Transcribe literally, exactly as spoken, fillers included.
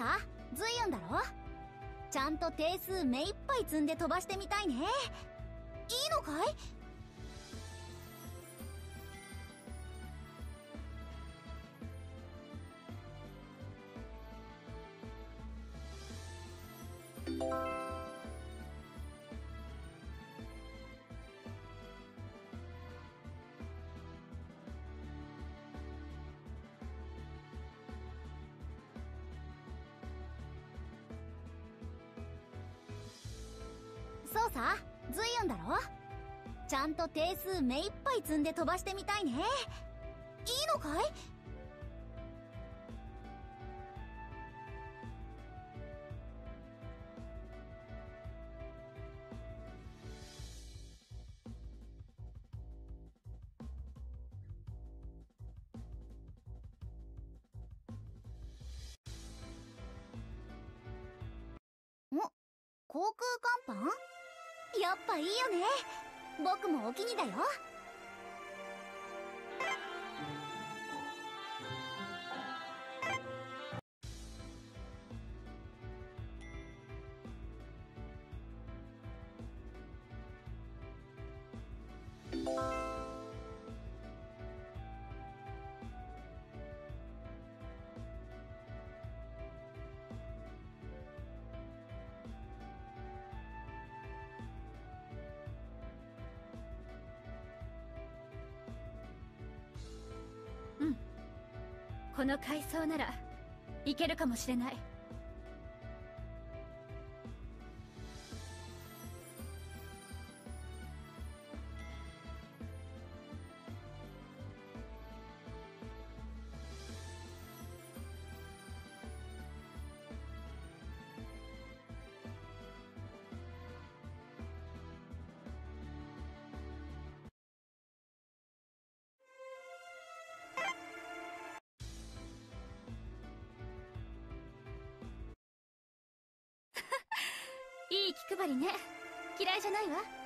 さ、ズイユンだろ。ちゃんと定数目いっぱい積んで飛ばしてみたいね。いいのかい？そうさ、ズイユンだろ。ちゃんと定数目いっぱい積んで飛ばしてみたいね。いいのかい？ん？航空甲板？やっぱいいよね。僕もお気にだよ。 うん、この階層ならいけるかもしれない。いい気配りね。嫌いじゃないわ。